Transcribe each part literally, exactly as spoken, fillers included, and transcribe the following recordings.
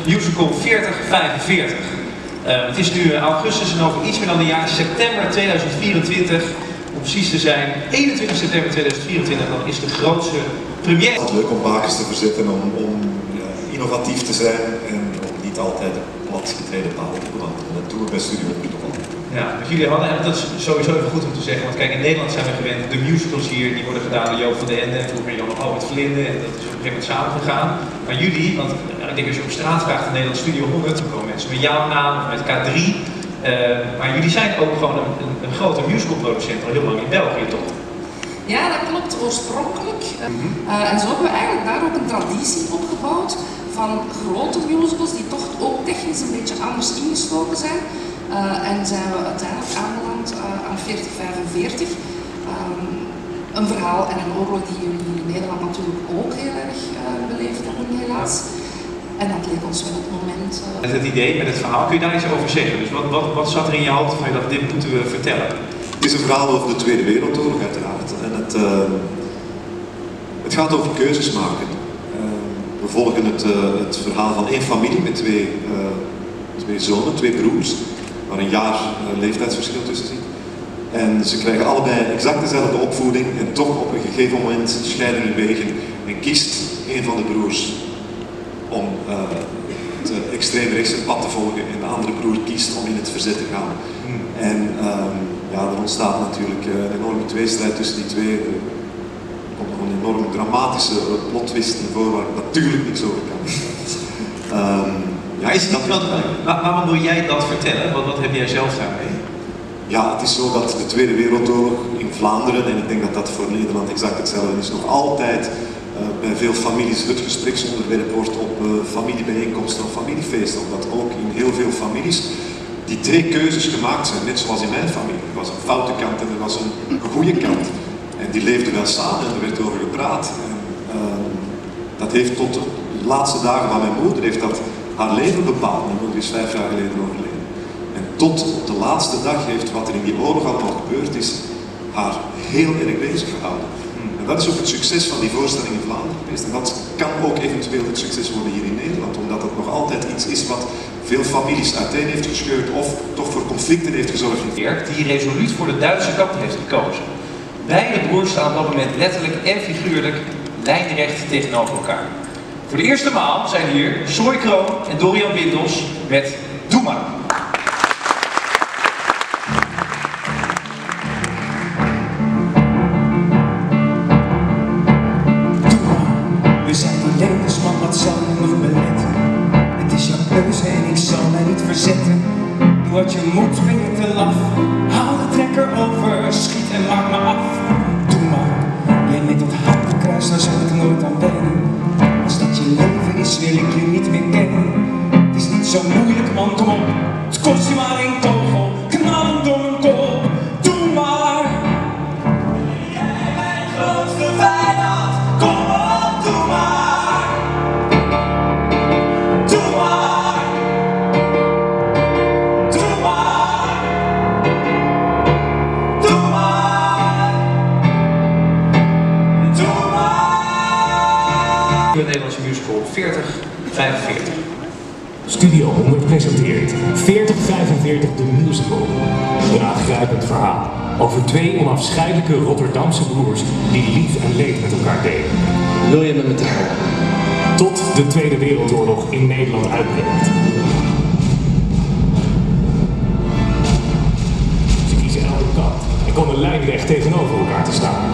musical veertig vijfenveertig. Uh, het is nu augustus en over iets meer dan een jaar, september tweeduizend vierentwintig, om precies te zijn, eenentwintig september tweeduizend vierentwintig, dan is de grootste première. Het is leuk om bakens te verzetten, om, om ja, innovatief te zijn en om niet altijd een platgetreden paal te bewandelen. Dat doen we bij Studio honderd nogal. Ja, wat jullie hadden, en dat is sowieso even goed om te zeggen, want kijk, in Nederland zijn we gewend, de musicals hier, die worden gedaan door Joop van den Ende en vroeger Jan Albert Vlinde, en dat is op een gegeven moment samen gegaan. Maar jullie, want nou, ik denk als je op straat vraagt in Nederland Studio honderd, dan komen mensen met jouw naam of met K drie, uh, maar jullie zijn ook gewoon een, een, een grote musicalproducent al heel lang in België, toch? Ja, dat klopt, oorspronkelijk. Uh, en zo hebben we eigenlijk daar ook een traditie opgebouwd van grote musicals die toch ook technisch een beetje anders ingestoken zijn. Uh, en zijn we uiteindelijk aanbeland uh, aan veertig vijfenveertig. Um, een verhaal en een oorlog die jullie in Nederland natuurlijk ook heel erg uh, beleefd hebben, helaas. En dat leek ons wel op het moment. Uh... Met het idee, met het verhaal, kun je daar iets over zeggen? Dus wat, wat, wat zat er in je hoofd van je dat dit moeten we vertellen? Het is een verhaal over de Tweede Wereldoorlog uiteraard. En het, uh, het gaat over keuzes maken. Uh, we volgen het, uh, het verhaal van één familie met twee, uh, twee zonen, twee broers, waar een jaar uh, leeftijdsverschil tussen zit. En ze krijgen allebei exact dezelfde opvoeding en toch op een gegeven moment scheiden hun wegen en kiest een van de broers om uh, het uh, extreemrechtse pad te volgen en de andere broer kiest om in het verzet te gaan. Hmm. En um, ja, er ontstaat natuurlijk uh, een enorme tweestrijd tussen die twee. Er komt nog een enorm dramatische uh, plot twist naar voren waar ik natuurlijk niks over kan. um, ja, is het dat, dat, waarom wil jij dat vertellen? Wat, wat heb jij zelf daarmee? Ja, het is zo dat de Tweede Wereldoorlog in Vlaanderen, en ik denk dat dat voor Nederland exact hetzelfde is, nog altijd uh, bij veel families het gespreksonderwerp wordt op uh, familiebijeenkomsten of familiefeesten. Omdat ook in heel veel families die twee keuzes gemaakt zijn, net zoals in mijn familie. Er was een foute kant en er was een, een goede kant. En die leefden wel samen en er werd over gepraat. En, uh, dat heeft tot de laatste dagen van mijn moeder heeft dat haar leven bepaald. Mijn moeder is vijf jaar geleden overleden. En tot op de laatste dag heeft wat er in die oorlog allemaal gebeurd is, haar heel erg bezig gehouden. En dat is ook het succes van die voorstelling in Vlaanderen geweest. En dat kan ook eventueel het succes worden hier in Nederland, omdat het nog altijd iets is wat veel families uiteen heeft gescheurd of toch voor conflicten heeft gezorgd. Die resoluut voor de Duitse kant heeft gekozen. Beide broers staan op dat moment letterlijk en figuurlijk lijnrecht tegenover elkaar. Voor de eerste maal zijn hier Soy Kroon en Dorian Windels met Doe maar. We zijn alleen, dus man, wat zal je nog beletten? Het is jouw keuze en ik zal mij niet verzetten. Doe wat je moet, ben je te laf. Haal de trekker over, schiet en maak me af. Doe maar, jij met dat hartenkruis, daar zal ik nooit aan wennen. Als dat je leven is, wil ik je niet meer kennen. Het is niet zo moeilijk, man, kom op. Het kost je maar één kogel, knal hem door mijn kop. Doe maar. Jij mijn grootste vijand, kom op, doe maar. Doe maar. Doe maar. Doe maar. Doe maar. De Nederlandse musical veertig vijfenveertig. Studio honderd presenteert veertig vijfenveertig de musical. Een aangrijpend verhaal over twee onafscheidelijke Rotterdamse broers die lief en leed met elkaar delen. Wil je met me trouwen? Tot de Tweede Wereldoorlog in Nederland uitbreekt. Ze kiezen elke kant en komen lijnrecht tegenover elkaar te staan.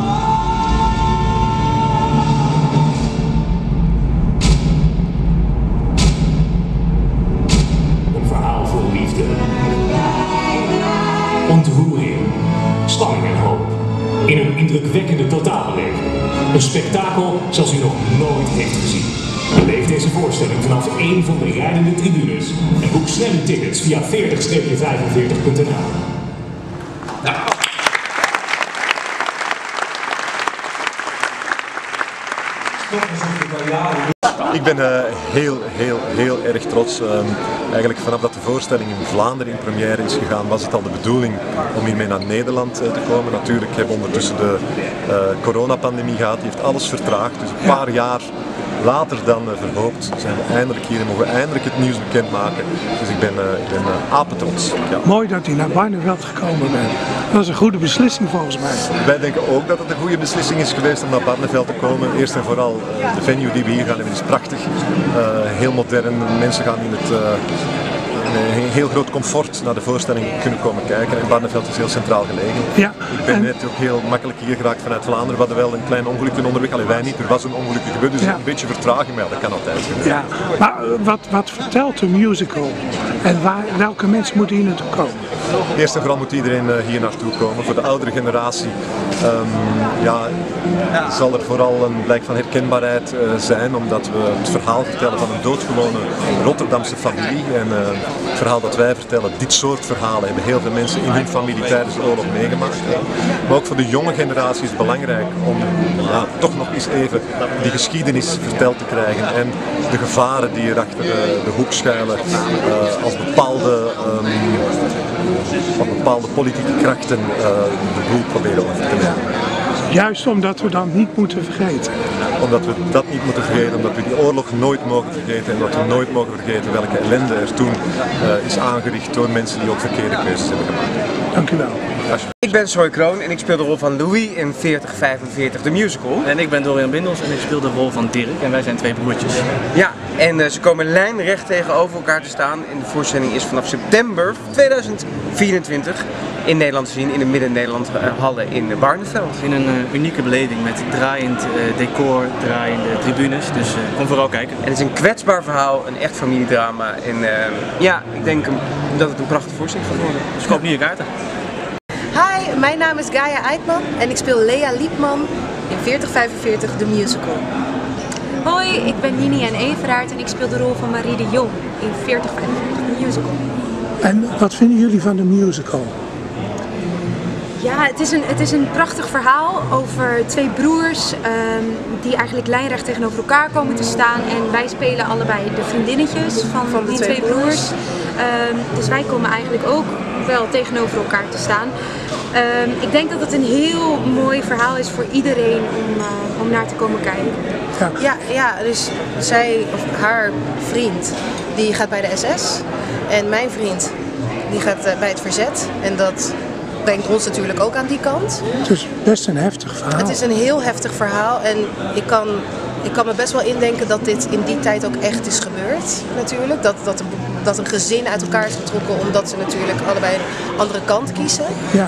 Ontroering, spanning en hoop. In een indrukwekkende totaalbeleving. Een spektakel zoals u nog nooit heeft gezien. Beleef deze voorstelling vanaf één van de rijdende tribunes. En boek snel uw tickets via veertig vijfenveertig punt n l. Nou. Ik ben uh, heel, heel, heel erg trots. Um, eigenlijk vanaf dat de voorstelling in Vlaanderen in première is gegaan, was het al de bedoeling om hiermee naar Nederland uh, te komen. Natuurlijk hebben we ondertussen de uh, coronapandemie gehad, die heeft alles vertraagd. Dus een paar jaar later dan uh, verhoopt zijn we eindelijk hier en mogen we eindelijk het nieuws bekendmaken. Dus ik ben, uh, ik ben uh, apetrots. Ja. Mooi dat u naar Barneveld gekomen bent. Dat is een goede beslissing volgens mij. Wij denken ook dat het een goede beslissing is geweest om naar Barneveld te komen. Eerst en vooral uh, de venue die we hier gaan hebben is prachtig. Uh, heel modern, mensen gaan in het... Uh, een heel groot comfort naar de voorstelling kunnen komen kijken en Barneveld is heel centraal gelegen. Ja, ik ben en... net ook heel makkelijk hier geraakt vanuit Vlaanderen. We hadden wel een klein ongelukje onderweg, alleen wij niet, er was een ongelukje gebeurd, dus ja. een beetje vertraging, maar dat kan altijd. Ja, maar wat, wat vertelt de musical en waar, welke mensen moeten hier naartoe komen? Eerst en vooral moet iedereen uh, hier naartoe komen. Voor de oudere generatie um, ja, zal er vooral een blijk van herkenbaarheid uh, zijn, omdat we het verhaal vertellen van een doodgewone Rotterdamse familie. En uh, het verhaal dat wij vertellen, dit soort verhalen hebben heel veel mensen in hun familie tijdens de oorlog meegemaakt. Maar ook voor de jonge generatie is het belangrijk om ja, toch nog eens even die geschiedenis verteld te krijgen en de gevaren die er achter de, de hoek schuilen uh, als bepaalde um, van bepaalde politieke krachten uh, de boel proberen over te nemen. Juist omdat we dat niet moeten vergeten. Omdat we dat niet moeten vergeten, omdat we die oorlog nooit mogen vergeten en dat we nooit mogen vergeten welke ellende er toen uh, is aangericht door mensen die ook verkeerde keuzes hebben gemaakt. Dank u wel. Ik ben Soy Kroon en ik speel de rol van Louis in veertig vijfenveertig, de musical. En ik ben Dorian Bindels en ik speel de rol van Dirk en wij zijn twee broertjes. Ja, en uh, ze komen lijnrecht tegenover elkaar te staan en de voorstelling is vanaf september tweeduizend vierentwintig in Nederland te zien, in de Midden-Nederland uh, Hallen in Barneveld. In een uh, unieke beleving met draaiend uh, decor, draaiende tribunes, dus uh, kom vooral kijken. En het is een kwetsbaar verhaal, een echt familiedrama en uh, ja, ik denk um, dat het een prachtige voorstelling gaat worden. Dus koop nu je kaarten. Hi, mijn naam is Gaia Eijtman en ik speel Lea Liepman in veertig vijfenveertig, de musical. Hoi, ik ben Nini en Everaert en ik speel de rol van Marie de Jong in veertig vijfenveertig, de musical. En wat vinden jullie van de musical? Ja, het is een, het is een prachtig verhaal over twee broers um, die eigenlijk lijnrecht tegenover elkaar komen te staan. En wij spelen allebei de vriendinnetjes van, van die twee, twee broers. Um, dus wij komen eigenlijk ook wel tegenover elkaar te staan. Um, ik denk dat het een heel mooi verhaal is voor iedereen om, uh, om naar te komen kijken. Ja. Ja, ja, dus zij, of haar vriend, die gaat bij de S S. En mijn vriend, die gaat uh, bij het verzet. En dat brengt ons natuurlijk ook aan die kant. Het is best een heftig verhaal. Het is een heel heftig verhaal en ik kan, ik kan me best wel indenken dat dit in die tijd ook echt is gebeurd natuurlijk. Dat, dat, dat een gezin uit elkaar is getrokken omdat ze natuurlijk allebei een andere kant kiezen. Ja.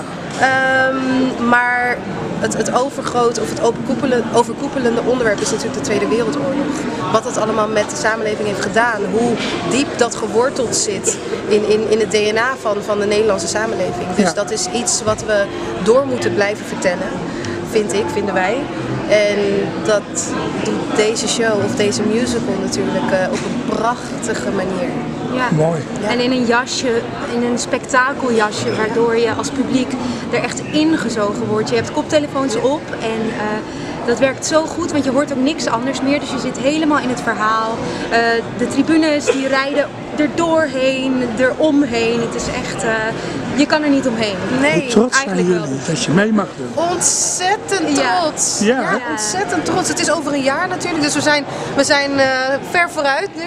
Um, maar het, het overgrote of het overkoepelende onderwerp is natuurlijk de Tweede Wereldoorlog. Wat dat allemaal met de samenleving heeft gedaan. Hoe diep dat geworteld zit in, in, in het D N A van, van de Nederlandse samenleving. Dus ja. dat is iets wat we door moeten blijven vertellen, vind ik, vinden wij. En dat doet deze show of deze musical natuurlijk uh, op een prachtige manier. Ja. Mooi. Ja. En in een jasje, in een spektakeljasje, waardoor je als publiek er echt ingezogen wordt. Je hebt koptelefoons op en uh, dat werkt zo goed, want je hoort ook niks anders meer. Dus je zit helemaal in het verhaal. Uh, de tribunes die rijden er doorheen, eromheen. Het is echt, uh, je kan er niet omheen. Nee, Hoe trots eigenlijk zijn jullie wel. dat je mee mag doen? Ontzettend trots. Ja. Ja, ontzettend trots. Het is over een jaar natuurlijk, dus we zijn, we zijn uh, ver vooruit nu.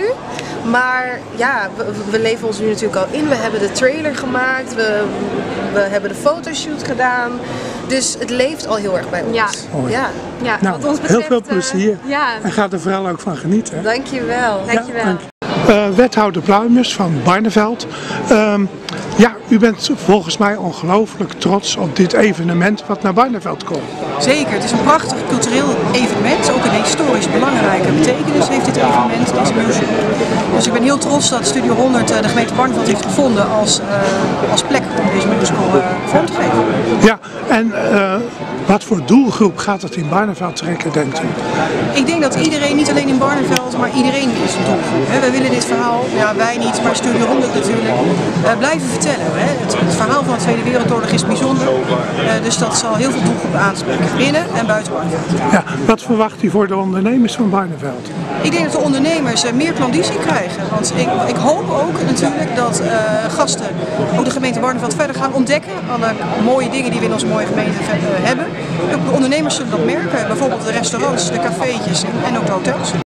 Maar ja, we, we leven ons nu natuurlijk al in. We hebben de trailer gemaakt, we, we hebben de fotoshoot gedaan. Dus het leeft al heel erg bij ons. Ja. Mooi. Ja. Ja, Nou, wat ons betreft, heel veel plezier. Uh, ja. En ga er vooral ook van genieten. Dankjewel. Dankjewel. Ja, dank je. Uh, wethouder Pluimers van Barneveld. Um, ja, u bent volgens mij ongelooflijk trots op dit evenement wat naar Barneveld komt. Zeker, het is een prachtig cultureel evenement. Ook een historisch belangrijke betekenis heeft dit evenement, deze musical. Dus ik ben heel trots dat Studio honderd uh, de gemeente Barneveld heeft gevonden als, uh, als plek om deze musical uh, vorm te geven. Ja, en uh, wat voor doelgroep gaat het in Barneveld trekken, denkt u? Ik denk dat iedereen, niet alleen in Barneveld, maar iedereen is een doelgroep. He, wij willen dit verhaal, ja wij niet, maar Studio honderd natuurlijk, uh, blijven vertellen. He. Het, het verhaal van de Tweede Wereldoorlog is bijzonder, uh, dus dat zal heel veel doelgroepen aanspreken, binnen en buiten Barneveld. Ja, wat verwacht u voor de ondernemers van Barneveld? Ik denk dat de ondernemers uh, meer klandizie krijgen, want ik, ik hoop ook natuurlijk dat uh, gasten ook de gemeente Barneveld verder gaan ontdekken, alle mooie dingen die we in onze mooie gemeente uh, hebben. Ook de ondernemers zullen dat merken, bijvoorbeeld de restaurants, de cafeetjes en, en ook de hotels.